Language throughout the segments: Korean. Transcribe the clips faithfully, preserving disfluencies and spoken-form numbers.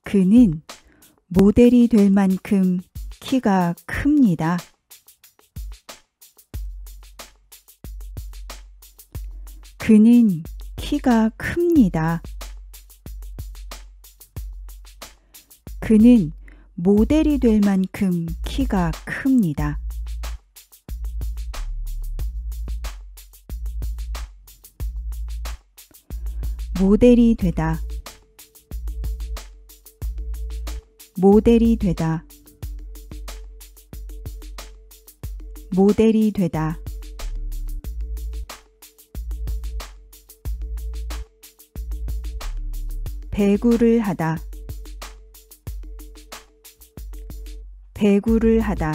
그는 모델이 될 만큼 키가 큽니다. 그는 키가 큽니다. 그는 모델이 될 만큼 키가 큽니다. 모델이 되다. 모델이 되다. 모델이 되다. 배구를 하다. 배구를 하다.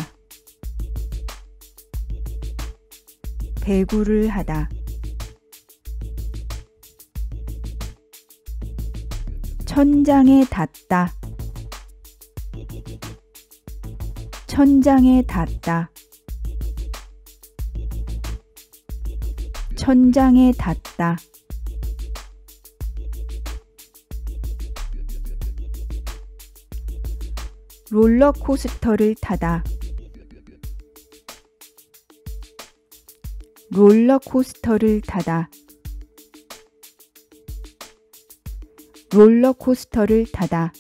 배구를 하다. 천장에 닿다. 천장에 닿다. 천장에 닿다. 롤러코스터를 타다. 롤러코스터를 타다. 롤러코스터를 타다.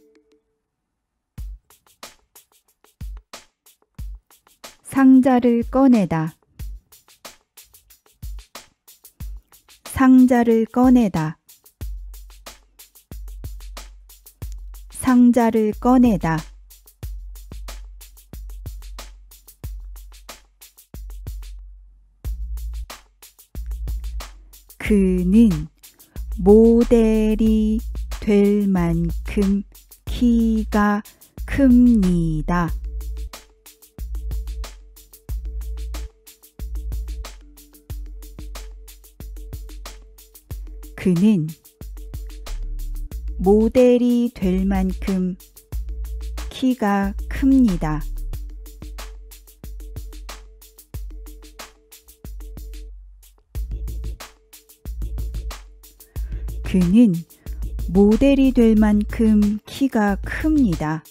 상자를 꺼내다. 상자를 꺼내다. 상자를 꺼내다. 그는 모델이 될 만큼 키가 큽니다. 그는 모델이 될 만큼 키가 큽니다. 그는 모델이 될 만큼 키가 큽니다.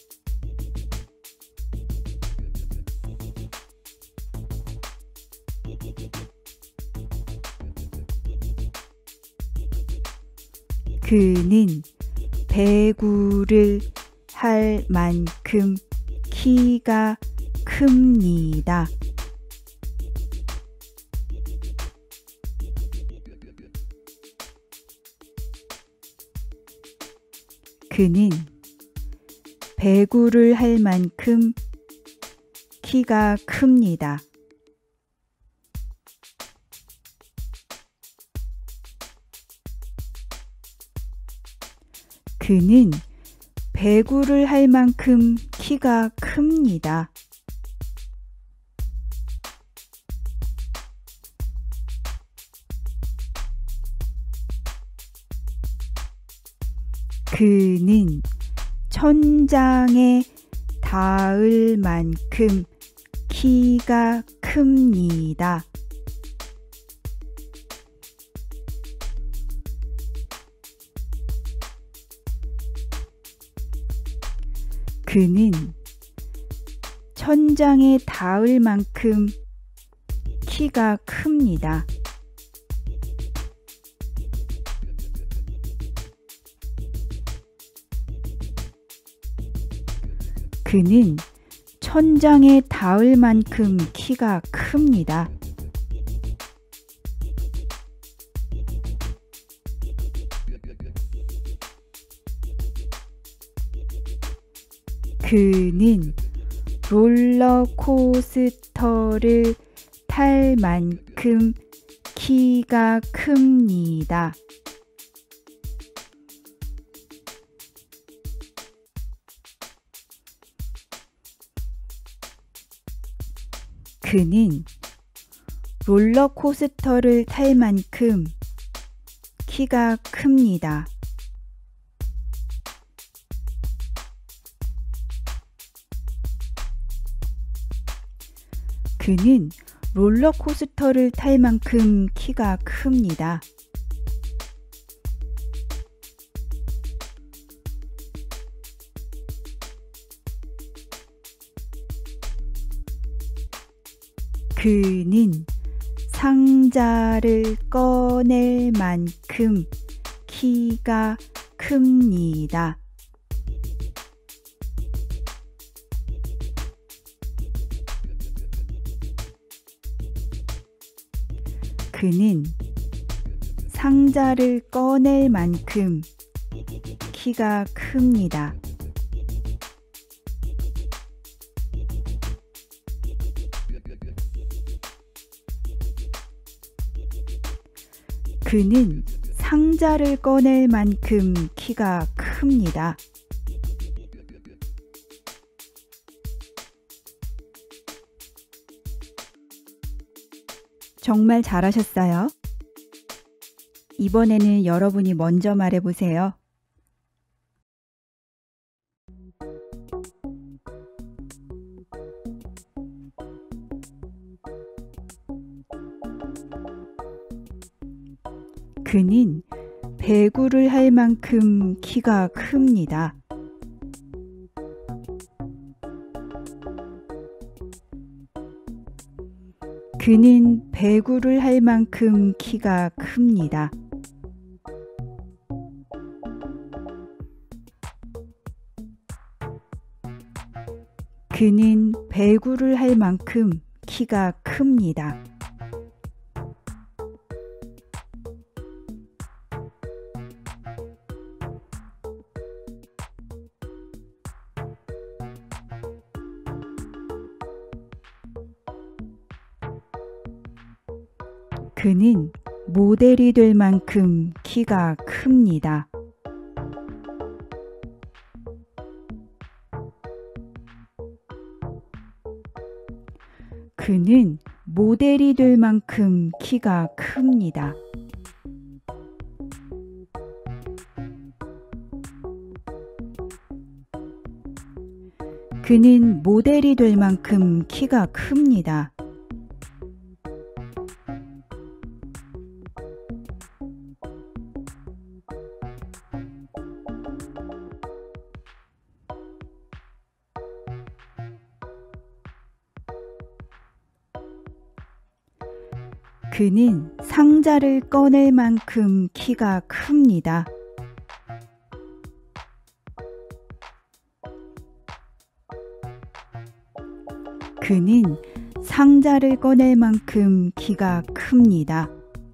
그는 배구를 할 만큼 키가 큽니다. 그는 배구를 할 만큼 키가 큽니다. 그는 배구를 할 만큼 키가 큽니다. 그는 천장에 닿을 만큼 키가 큽니다. 그는 천장에 닿을 만큼 키가 큽니다. 그는 천장에 닿을 만큼 키가 큽니다. 그는 롤러코스터를 탈 만큼 키가 큽니다. 그는 롤러코스터를 탈 만큼 키가 큽니다. 그는 롤러코스터를 탈 만큼 키가 큽니다. 그는 상자를 꺼낼 만큼 키가 큽니다. 그는 상자를 꺼낼 만큼 키가 큽니다. 그는 상자를 꺼낼 만큼 키가 큽니다. 정말 잘하셨어요. 이번에는 여러분이 먼저 말해보세요. 그는 배구를 할 만큼 키가 큽니다. 그는 배구를 할 만큼 키가 큽니다. 그는 배구를 할 만큼 키가 큽니다. 그는 모델이 될 만큼 키가 큽니다. 그는 모델이 될 만큼 키가 큽니다. 그는 모델이 될 만큼 키가 큽니다. 그는 상자를 꺼낼 만큼 키가 큽니다. 그는 상자를 꺼낼 만큼 키가 큽니다.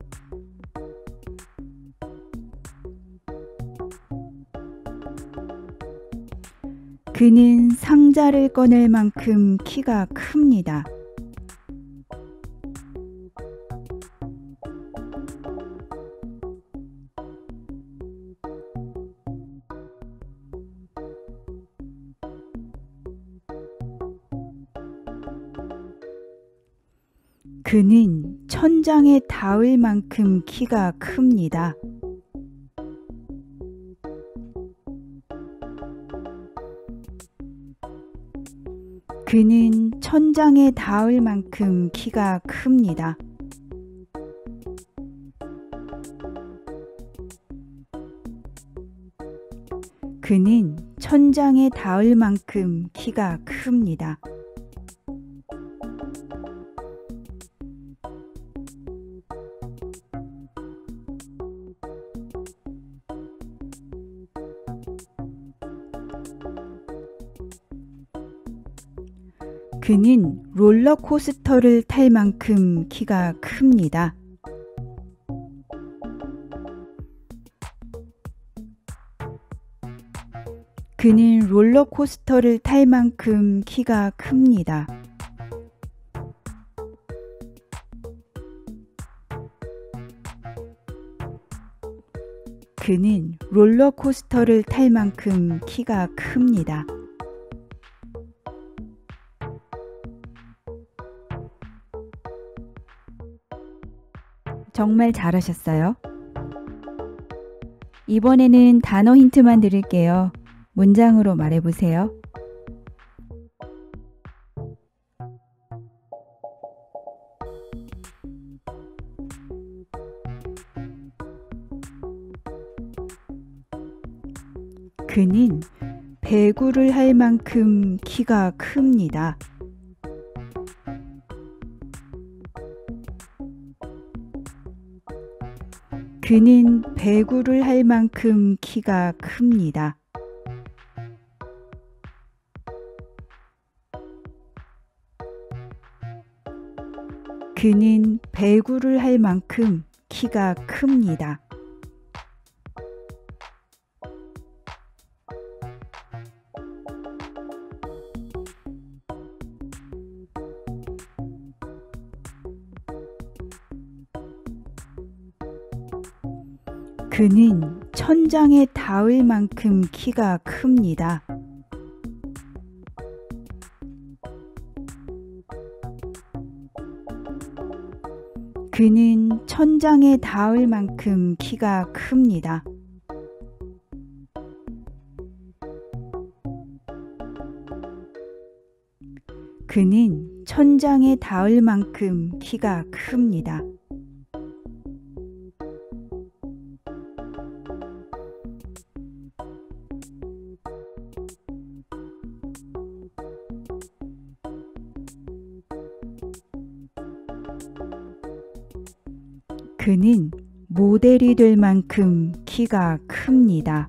그는 상자를 꺼낼 만큼 키가 큽니다. 그는 천장에 닿을 만큼 키가 큽니다. 그는 천장에 닿을 만큼 키가 큽니다. 그는 천장에 닿을 만큼 키가 큽니다. 그는 롤러코스터를 탈 만큼 키가 큽니다. 그는 롤러코스터를 탈 만큼 키가 큽니다. 그는 롤러코스터를 탈 만큼 키가 큽니다. 정말 잘하셨어요. 이번에는 단어 힌트만 드릴게요. 문장으로 말해보세요. 그는 배구를 할 만큼 키가 큽니다. 그는 배구를 할 만큼 키가 큽니다. 그는 배구를 할 만큼 키가 큽니다. 그는 천장에 닿을 만큼 키가 큽니다. 그는 천장에 닿을 만큼 키가 큽니다. 그는 천장에 닿을 만큼 키가 큽니다. 그는 모델이 될 만큼 키가 큽니다.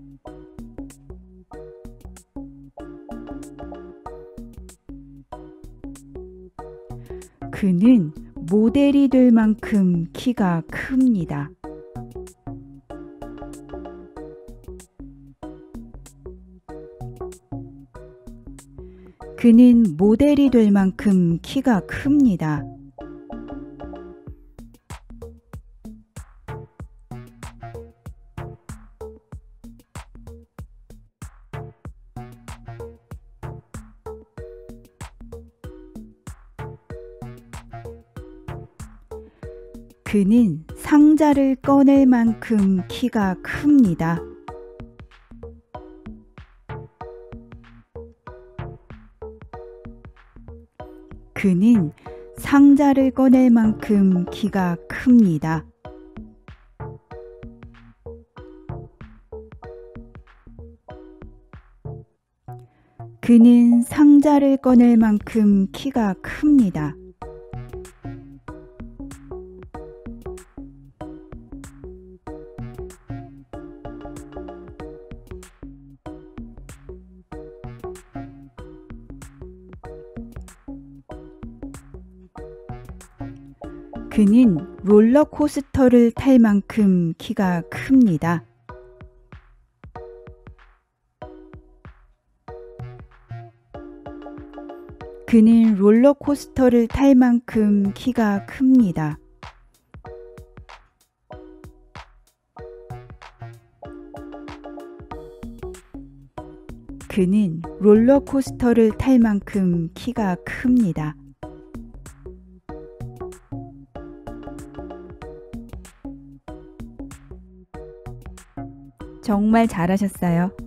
그는 모델이 될 만큼 키가 큽니다. 그는 모델이 될 만큼 키가 큽니다. 그는 상자를 꺼낼 만큼 키가 큽니다. 그는 상자를 꺼낼 만큼 키가 큽니다. 그는 상자를 꺼낼 만큼 키가 큽니다. 그는 롤러코스터를 탈 만큼 키가 큽니다. 그는 롤러코스터를 탈 만큼 키가 큽니다. 그는 롤러코스터를 탈 만큼 키가 큽니다. 정말 잘하셨어요.